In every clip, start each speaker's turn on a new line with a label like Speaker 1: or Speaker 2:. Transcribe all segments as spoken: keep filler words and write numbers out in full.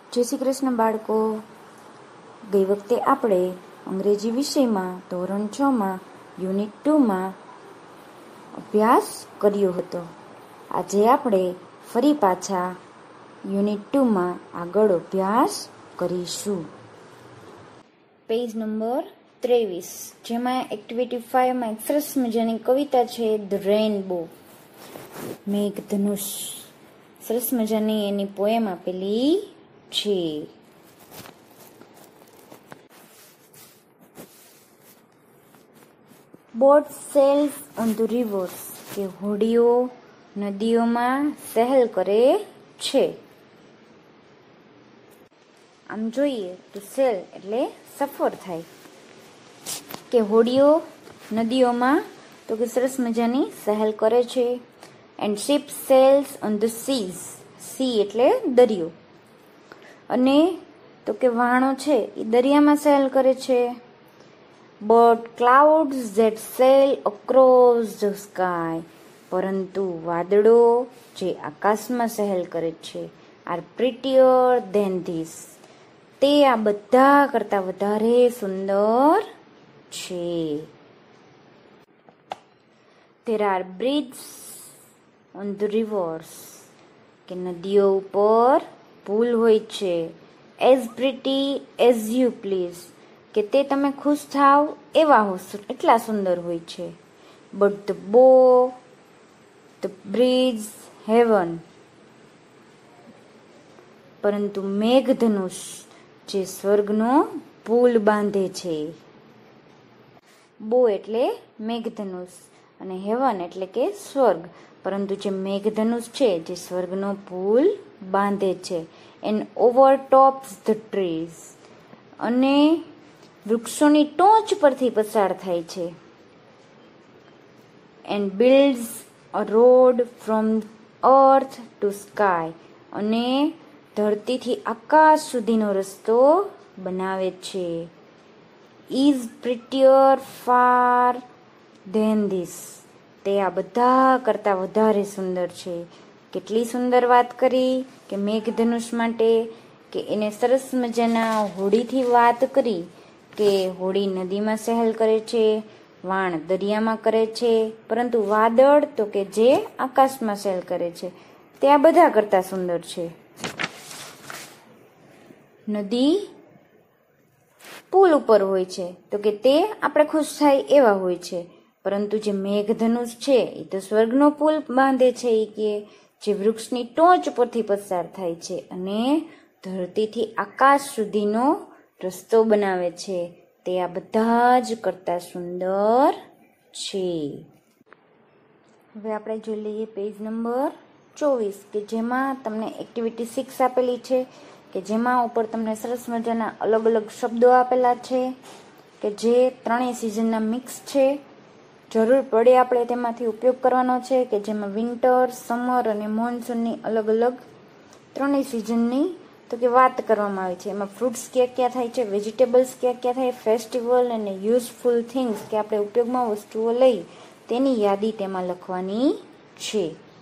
Speaker 1: જય શ્રી કૃષ્ણ બાળકો. ગઈ વખતે આપણે અંગ્રેજી વિષયમાં ધોરણ છ માં યુનિટ ટુમાં અભ્યાસ કર્યો હતો. આજે આપણે ફરી પાછા યુનિટ ટુમાં આગળ અભ્યાસ કરીશું. પેજ નંબર ત્રેવીસ, જેમાં એક્ટિવિટી ફાઈવમાં એક સરસ મજાની કવિતા છે, ધ રેઇનબો, મેઘધનુષ. સરસ મજાની એની પોએમ આપેલી છે. Boat sails on the rivers, કે હોડીઓ નદીઓમાં સહેલ કરે છે. આમ જોઈએ તો સેલ એટલે સફર થાય, કે હોડીઓ નદીઓમાં તો કે સરસ મજાની સહેલ કરે છે. And ship sails on the seas, sea એટલે દરિયો, અને તો કે વહાણો છે એ દરિયામાં સહેલ કરે છે. But clouds that sail across the sky, પરંતુ વાદળો જે આકાશમાં સહેલ કરે છે, આર પ્રિટીયર ધેન ધીસ, તે આ બધા કરતા વધારે સુંદર છે. There are bridges on the rivers, કે નદીઓ ઉપર પુલ હોય છે. As pretty as you please, કે તે તમે ખુશ થાવ એવા હો એટલા સુંદર હોય છે. But the bow the bridge heaven, પરંતુ મેઘધનુષ જે સ્વર્ગનો પુલ બાંધે છે. બો એટલે મેઘધનુષ અને હેવન એટલે કે સ્વર્ગ, પરંતુ જે મેઘધનુષ છે જે સ્વર્ગનો પુલ બાંધે છે. એન્ડ ઓવરટોપ્સ ધ ટ્રીઝ, અને વૃક્ષોની ટોચ પરથી પસાર થાય છે. And builds a road from earth to sky, અને ધરતીથી આકાશ સુધીનો રસ્તો બનાવે છે. Is prettier far than this, તે આ બધા કરતા વધારે સુંદર છે. કેટલી સુંદર વાત કરી કે મેઘધનુષ માટે, કે એને સરસ મજાના હોડીથી વાત કરી, કે હોડી નદીમાં સહેલ કરે છે, વાણ દરિયામાં કરે છે, પરંતુ વાદળ તો કે જે આકાશમાં સહેલ કરે છે તે આ બધા કરતા સુંદર છે. નદી પુલ ઉપર હોય છે તો કે તે આપણે ખુશ થાય એવા હોય છે, પરંતુ જે મેઘધનુષ છે એ તો સ્વર્ગનો પુલ બાંધે છે, એ કે જે વૃક્ષની ટોચ પરથી પસાર થાય છે અને ધરતીથી આકાશ સુધીનો રસ્તો બનાવે છે. તે આ બધા જ કરતા સુંદર છે. હવે આપણે જોઈ લઈએ પેજ નંબર ચોવીસ, કે જેમાં તમને એક્ટિવિટી સિક્સ આપેલી છે, કે જેમાં ઉપર તમને સરસ મજાના અલગ અલગ શબ્દો આપેલા છે, કે જે ત્રણેય સિઝનના મિક્સ છે. જરૂર પડે આપણે તેમાંથી ઉપયોગ કરવાનો છે, કે જેમાં વિન્ટર, સમર અને મોન્સૂનની અલગ અલગ ત્રણેય સિઝનની તો કે વાત કરવામાં આવી છે. એમાં ફ્રૂટ્સ ક્યાં ક્યાં થાય છે, વેજીટેબલ્સ ક્યાં ક્યાં થાય, ફેસ્ટિવલ અને યુઝફુલ થિંગ્સ, કે આપણે ઉપયોગમાં વસ્તુઓ લઈ તેની યાદી તેમાં લખવાની છે.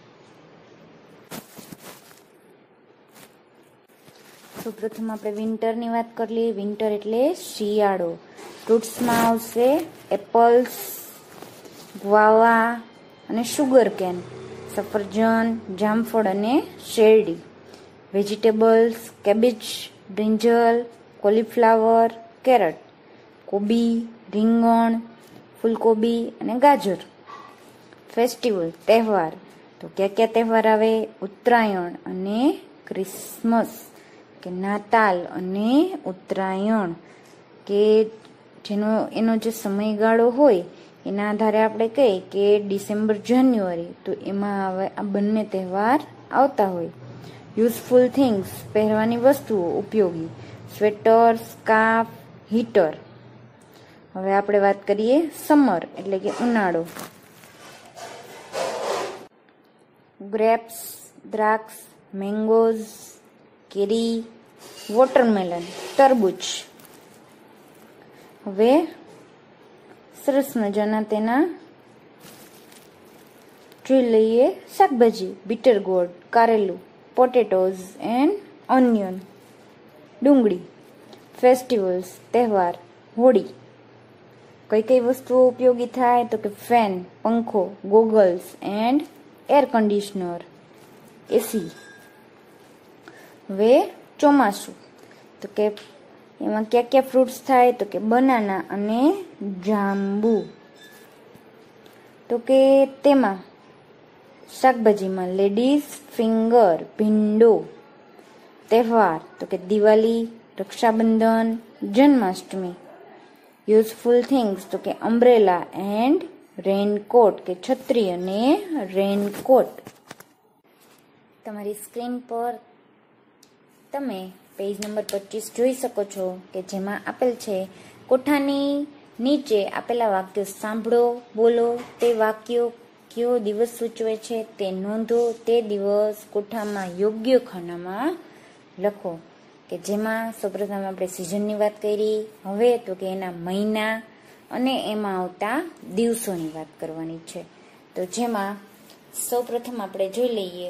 Speaker 1: તો પ્રથમ આપણે વિન્ટરની વાત કરી લઈએ. વિન્ટર એટલે શિયાળો. ફ્રૂટ્સમાં આવશે એપલ્સ, ગ્વાવા અને શુગર કેન, સફરજન, જામફળ અને શેરડી. Vegetables cabbage, brinjal, cauliflower, carrot, કોબી, રીંગણ, ફૂલકોબી અને ગાજર. ફેસ્ટિવલ તહેવાર, તો ક્યાં ક્યાં તહેવાર આવે, ઉત્તરાયણ અને ક્રિસમસ, કે નાતાલ અને ઉત્તરાયણ, કે જેનો એનો જે સમયગાળો હોય એના આધારે આપણે કહીએ કે ડિસેમ્બર જાન્યુઆરી, તો એમાં હવે આ બંને તહેવાર આવતા હોય. યુઝફુલ થિંગ્સ, પહેરવાની વસ્તુઓ ઉપયોગી, સ્વેટર, સ્કાર્ફ, હીટર. હવે આપણે વાત કરીએ સમર એટલે કે ઉનાળો. ગ્રેપ્સ દ્રાક્ષ, મેંગોઝ કેરી, વોટરમેલન તરબૂચ. હવે સરસ મજાના તેના જોઈ લઈએ શાકભાજી. બીટર ગોર્ડ કારેલું, પોટેટોઝ એન્ડ ઓનિયન. ડુંગળી. ફેસ્ટિવલ્સ તહેવાર, હોળી. કઈ કઈ વસ્તુઓ ઉપયોગી થાય તો કે ફેન પંખો, goggles and air conditioner AC. હવે ચોમાસું તો કે એમાં ક્યાં ક્યાં ફ્રૂટ્સ થાય તો કે બનાના અને જાંબુ. તો કે તેમાં શાકભાજીમાં લેડીઝ ફિંગર ભીંડો. તહેવાર તો કે દિવાળી, રક્ષાબંધન, જન્માષ્ટમી. યુઝફુલ થિંગ્સ તો કે અમ્બ્રેલા એન્ડ રેનકોટ કે છત્રી અને રેનકોટ. તમારી સ્ક્રીન પર તમે પેજ નંબર પચીસ જોઈ શકો છો કે જેમાં આપેલ છે કોઠાની નીચે આપેલા વાક્યો સાંભળો, બોલો. તે વાક્યો કયો દિવસ સૂચવે છે તે નોંધો. તે દિવસ કોઠામાં યોગ્ય ખાનામાં લખો. કે જેમાં સૌપ્રથમ આપણે સિઝનની વાત કરી. હવે તો કે એના મહિના અને એમાં આવતા દિવસોની વાત કરવાની છે. તો જેમાં સૌપ્રથમ આપણે જોઈ લઈએ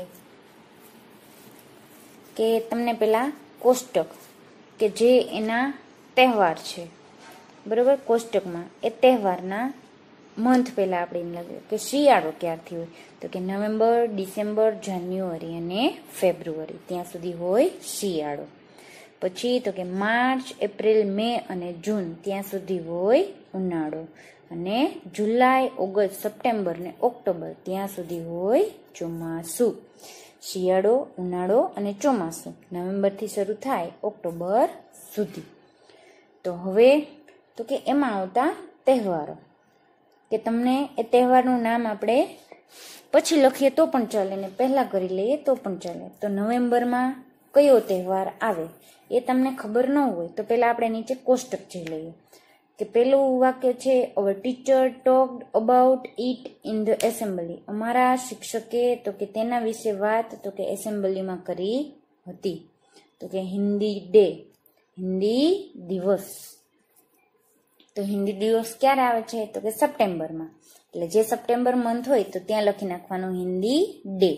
Speaker 1: કે તમને પેલા કોષ્ટક કે જે એના તહેવાર છે, બરોબર. કોષ્ટકમાં એ તહેવારના મંથ પહેલા આપણે એમ લાગે કે શિયાળો ક્યારથી હોય તો કે નવેમ્બર, ડિસેમ્બર, જાન્યુઆરી અને ફેબ્રુઆરી ત્યાં સુધી હોય શિયાળો. પછી તો કે માર્ચ, એપ્રિલ, મે અને જૂન ત્યાં સુધી હોય ઉનાળો. અને જુલાઈ, ઓગસ્ટ, સપ્ટેમ્બર ને ઓક્ટોબર ત્યાં સુધી હોય ચોમાસું. શિયાળો, ઉનાળો અને ચોમાસું નવેમ્બરથી શરૂ થાય ઓક્ટોબર સુધી. તો હવે તો કે એમાં આવતા તહેવારો કે તમને એ તહેવારનું નામ આપણે પછી લખીએ તો પણ ચાલે ને પહેલા કરી લઈએ તો પણ ચાલે. તો નવેમ્બરમાં કયો તહેવાર આવે એ તમને ખબર ન હોય તો પહેલા આપણે નીચે કોષ્ટક જોઈ લઈએ કે પેલું વાક્ય છે our teacher talked about it in the assembly. અમારા શિક્ષકે તો કે તેના વિશે વાત તો કે એસેમ્બલીમાં કરી હતી. તો કે હિન્દી ડે, હિન્દી દિવસ. તો હિન્દી દિવસ ક્યારે આવે છે તો કે સપ્ટેમ્બરમાં. એટલે જે સપ્ટેમ્બર મંથ હોય તો ત્યાં લખી નાખવાનું Hindi day.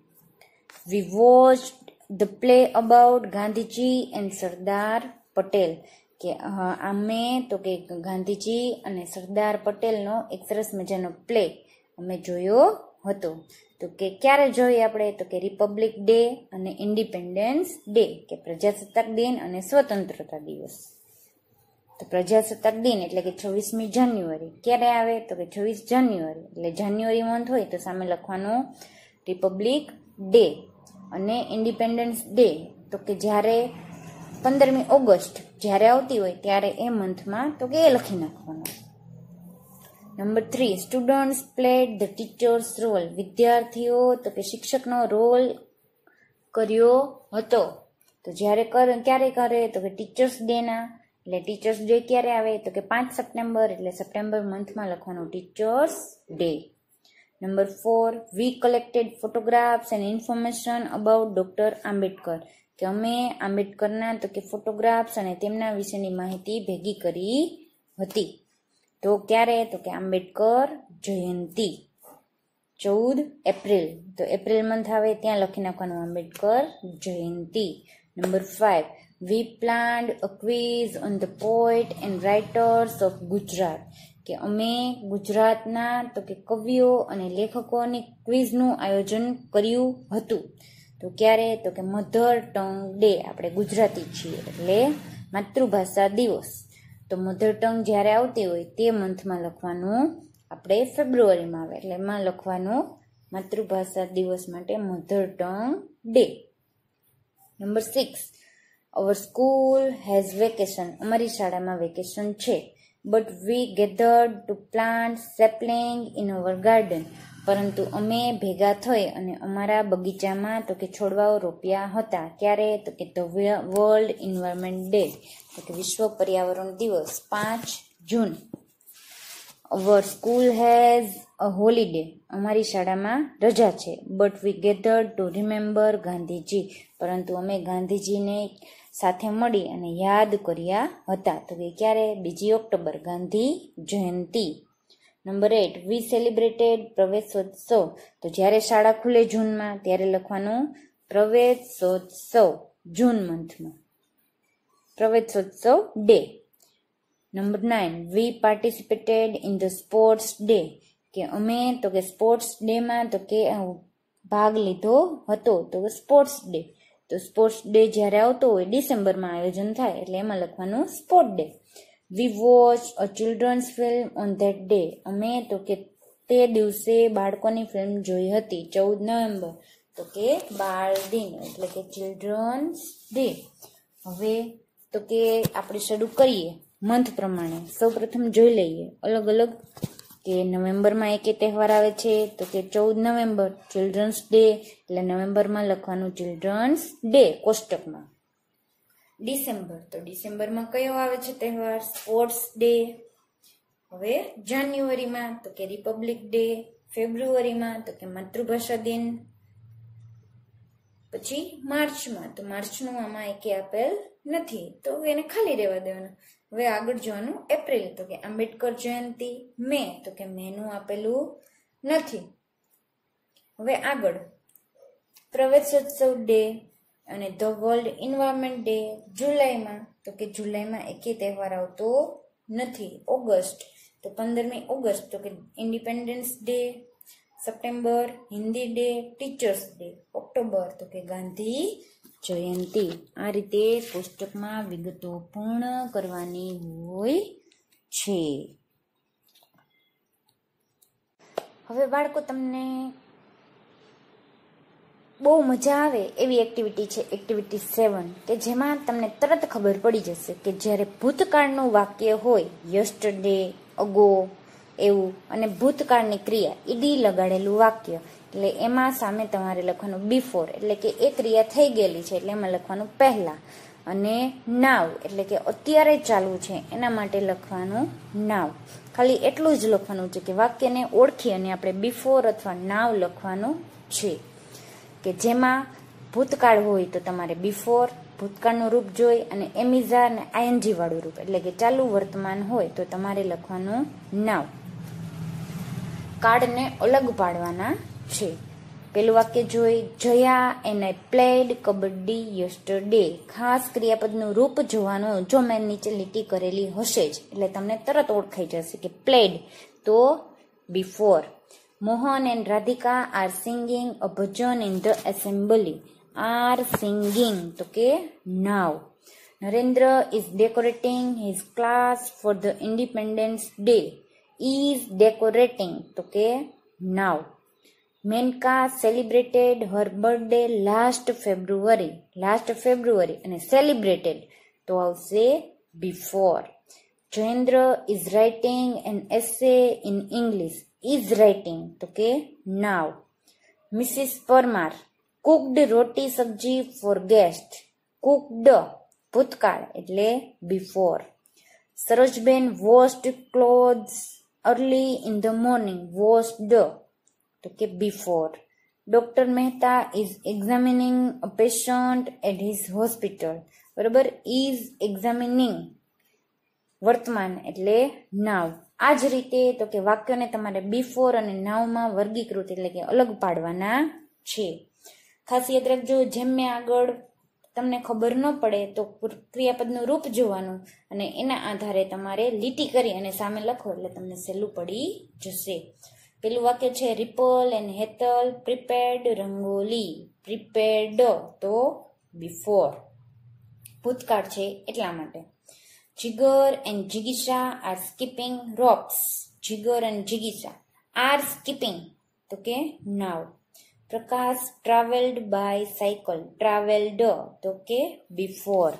Speaker 1: We watched the play about Gandhiji and Sardar Patel. કે અમે તો કે ગાંધીજી અને સરદાર પટેલનો એક સરસ મજાનો પ્લે અમે જોયો હતો. તો કે ક્યારે જોઈએ આપણે તો કે રિપબ્લિક ડે અને ઇન્ડિપેન્ડન્સ ડે કે પ્રજાસત્તાક દિન અને સ્વતંત્રતા દિવસ. તો પ્રજાસત્તાક દિન એટલે કે છવ્વીસમી જાન્યુઆરી ક્યારે આવે તો કે છવ્વીસ જાન્યુઆરી. એટલે જાન્યુઆરી મંથ હોય તો સામે લખવાનું રિપબ્લિક ડે. અને ઇન્ડિપેન્ડન્સ ડે તો કે જ્યારે પંદરમી ઓગસ્ટ જ્યારે આવતી હોય ત્યારે એ મંથમાં તો કે એ લખી નાખવાનું. Number three, students played the teacher's role. વિદ્યાર્થીઓ તો કે શિક્ષકનો રોલ કર્યો હતો. તો જ્યારે કર ક્યારે કરે તો કે ટીચર્સ ડેના. એટલે ટીચર્સ ડે ક્યારે આવે તો કે પાંચ સપ્ટેમ્બર. એટલે સપ્ટેમ્બર મંથમાં લખવાનું teachers day. Number four, we collected photographs and information about doctor Ambedkar. કે અમે આંબેડકરના તો કે ફોટોગ્રાફ્સ અને તેમના વિશેની માહિતી ભેગી કરી હતી. તો ક્યારે તો કે આંબેડકર જયંતિ ચૌદ એપ્રિલ. તો એપ્રિલ મંથ આવે ત્યાં લખી નાખવાનું Ambedkar Jayanti. Number five, we planned a quiz on the poet and writers of Gujarat. કે અમે ગુજરાતના તો કે કવિઓ અને લેખકોની ક્વિઝનું આયોજન કર્યું હતું. તો ક્યારે તો કે મધર ટંગ ડે. આપણે ગુજરાતી છીએ એટલે માતૃભાષા દિવસ. તો મધર ટંગ જ્યારે આવતી હોય તે મંથમાં લખવાનું આપણે ફેબ્રુઆરીમાં આવે એટલે એમાં લખવાનું માતૃભાષા દિવસ માટે mother tongue day. Number six, our school has vacation. અમારી શાળામાં વેકેશન છે. But we gathered to plant sapling in our garden. પરંતુ અમે ભેગા થઈ અને અમારા બગીચામાં તો કે છોડવાઓ રોપ્યા હતા. ક્યારે તો કે ધ વર્લ્ડ એન્વાયરમેન્ટ ડે તો કે વિશ્વ પર્યાવરણ દિવસ પાંચ June. Our school has a holiday. અમારી શાળામાં રજા છે. But we gathered to remember Gandhiji. પરંતુ અમે ગાંધીજીને સાથે મળી અને યાદ કર્યા હતા. તો કે ક્યારે બીજી October Gandhi Jayanti. Number eight, we celebrated Praveshotsav. તો જ્યારે શાળા ખુલે જૂનમાં ત્યારે લખવાનું પ્રવેશોત્સવ જૂન મંથમાં. Praveshotsav day. Number nine, we participated in the sports day, કે અમે તો કે સ્પોર્ટ્સ ડેમાં તો કે ભાગ લીધો હતો, તો સ્પોર્ટ્સ ડે. તો સ્પોર્ટ્સ ડે જ્યારે આવતો હોય ડિસેમ્બરમાં આયોજન થાય એટલે એમાં લખવાનું sport day. We watch a children's film on that day, અમે તો કે તે દિવસે બાળકોની ફિલ્મ જોઈ હતી. ચૌદ નવેમ્બર તો કે બાળ દિન એટલે કે ચિલ્ડ્રન્સ ડે. હવે તો કે આપણે શરૂ કરીએ મંથ પ્રમાણે. સૌ પ્રથમ જોઈ લઈએ અલગ અલગ કે નવેમ્બરમાં એક તહેવાર આવે છે તો કે ચૌદ નવેમ્બર ચિલ્ડ્રન્સ ડે, એટલે નવેમ્બરમાં લખવાનું ચિલ્ડ્રન્સ ડે કોષ્ટકમાં. ડિસેમ્બર, તો ડિસેમ્બરમાં કયો આવે છે તહેવાર? Sports day. હવે જાન્યુઆરીમાં તો કે રિપબ્લિક ડે. ફેબ્રુઆરીમાં તો કે માતૃભાષા દિન. પછી માર્ચમાં, તો માર્ચનું આમાં એકે આપેલ નથી તો એને ખાલી રહેવા દેવાનું. હવે આગળ જોવાનું એપ્રિલ તો કે આંબેડકર જયંતિ. મે તો કે મેનું આપેલું નથી. હવે આગળ પ્રવેશોત્સવ ડે અને ધ વર્લ્ડ એન્વાયરમેન્ટ ડે. જુલાઈમાં તો કે જુલાઈમાં એકે તહેવાર આવતો નથી. ઓગસ્ટ તો પંદરમી ઓગસ્ટ તો કે independence day. September Hindi day, teachers day. October તો કે ગાંધી જયંતિ. આ રીતે પુસ્તકમાં વિગતો પૂર્ણ કરવાની હોય છે. હવે બાળકો તમને બહુ મજા આવે એવી એક્ટિવિટી છે એક્ટિવિટી સેવન, કે જેમાં તમને તરત ખબર પડી જશે કે જ્યારે ભૂતકાળનું વાક્ય હોય યસ્ટરડે, અગો એવું, અને ભૂતકાળની ક્રિયા ઈડી લગાડેલું વાક્ય, એટલે એમાં સામે તમારે લખવાનું બિફોર, એટલે કે એ ક્રિયા થઈ ગયેલી છે એટલે એમાં લખવાનું પહેલા. અને નાવ એટલે કે અત્યારે ચાલુ છે એના માટે લખવાનું નાવ. ખાલી એટલું જ લખવાનું છે કે વાક્યને ઓળખી અને આપણે બિફોર અથવા નાવ લખવાનું છે. કે જેમાં ભૂતકાળ હોય તો તમારે બિફોર, ભૂતકાળનું રૂપ જોઈ અને એમિઝા અને આઈએનજી વાળું રૂપ એટલે કે ચાલુ વર્તમાન હોય તો તમારે લખવાનું નાવ. કાર્ડને અલગ પાડવાના છે. પેલું વાક્ય જોઈ, Jaya and I played kabaddi yesterday. ખાસ ક્રિયાપદનું રૂપ જોવાનું, જો મેં નીચે લીટી કરેલી હશે જ એટલે તમને તરત ઓળખાઈ જશે કે પ્લેડ તો before. Mohan and Radhika are singing a bhajan in the assembly. Are singing તો કે now. Narendra is decorating his class for the independence day. Is decorating તો કે now. Menka celebrated her birthday last February. Last February અને સેલિબ્રેટેડ તો આવશે before. Jayendra is writing an essay in English. Is writing તો કે now. Mrs Parmar cooked roti sabzi for guest. Cooked ભૂતકાળ એટલે before. Sarojben washed clothes early in the morning. Washed તો કે before. Doctor Mehta is examining a patient at his hospital. બરોબર, is examining વર્તમાન એટલે નાવ. આ જ રીતે તો કે વાક્યોને તમારે બિફોર અને નાવમાં વર્ગીકૃત એટલે કે અલગ પાડવાના છે. ખાસ યાદ રાખજો, જેમ મેં આગળ તમને ખબર ન પડે તો ક્રિયાપદનું રૂપ જોવાનું અને એના આધારે તમારે લીટી કરી અને સામે લખો એટલે તમને સહેલું પડી જશે. પેલું વાક્ય છે Ripal and Hetal prepared rangoli. Prepared તો બિફોર, ભૂતકાળ છે એટલા માટે. જીગર એન્ડ જિગીશા are skipping ropes. Jigar and જિગીશા આર સ્કીપિંગ તો કે now. Prakash travelled by cycle. Travelled તો કે before.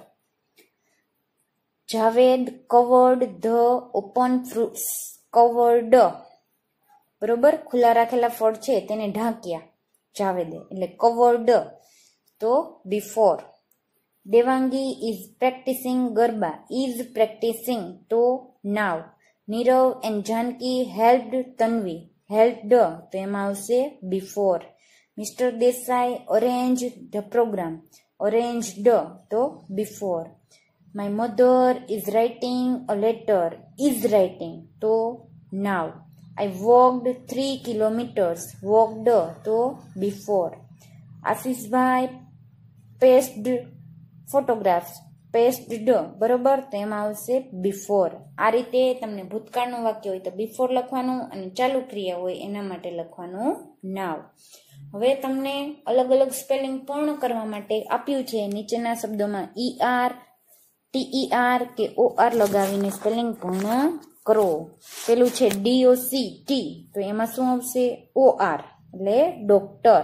Speaker 1: Javed covered the open fruits. Covered બરોબર, ખુલ્લા રાખેલા ફળ છે તેને ઢાંક્યા જાવેદે એટલે કવર્ડ તો before. Devangi is practising garba. Is practising તો now. Nirav and Janki helped Tanvi. Helped તો એમાં આવશે before. Mister Desai arrange the programme. Arranged તો before. My mother is writing a letter. Is writing તો now. I walked three kilometres. Walked તો before. Ashishbhai pasted photographs. Pasted બરોબર, તો એમાં આવશે બિફોર. આ રીતે તમને ભૂતકાળનું વાક્ય હોય તો બિફોર લખવાનું અને ચાલુ ક્રિયા હોય એના માટે લખવાનું નાવ. હવે તમને અલગ અલગ સ્પેલિંગ પૂર્ણ કરવા માટે આપ્યું છે. નીચેના શબ્દોમાં ઈ R, TE R K O R લગાવીને સ્પેલિંગ પૂર્ણ કરો. પેલું છે ડી ઓ સી ટી, તો એમાં શું આવશે? ઓ આર એટલે ડોક્ટર.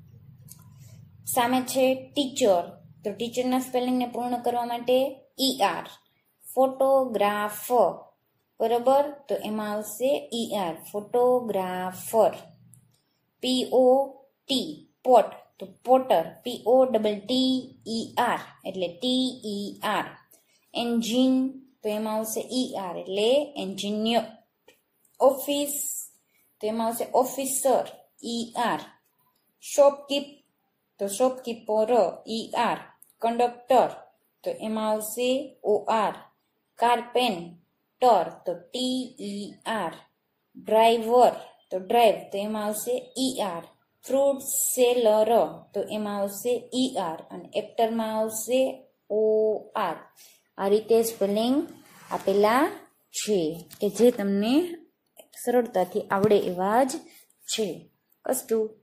Speaker 1: સામે છે ટીચર, તો ટીચરના સ્પેલિંગને પૂર્ણ કરવા માટે ઈ આર. ફોટોગ્રાફ બરોબર, તો એમાં આવશે E R photographer. P O T pot, તો potter P O double T E R એટલે ટી ઈ આર. એન્જિન, તો એમાં આવશે ઈ આર એટલે એન્જિનિયર. ઓફિસ, તો એમાં આવશે ઓફિસર ઈ આર. શોપકીપ, તો શોપકીપર ઈ આર. કંડક્ટર, તો એમાં આવશે ઓ આર. કાર્પેન્ટર, તો ટી ઈ આર. ડ્રાઈવર, તો ડ્રાઈવ, તો એમાં આવશે ઈ આર. ફ્રૂટ સેલર, તો એમાં આવશે ઈ આર અને એક્ટરમાં આવશે ઓ આર. આ રીતે સ્પેલિંગ આપેલા છે કે જે તમને સરળતાથી આવડે એવા જ છે. અસ્તુ.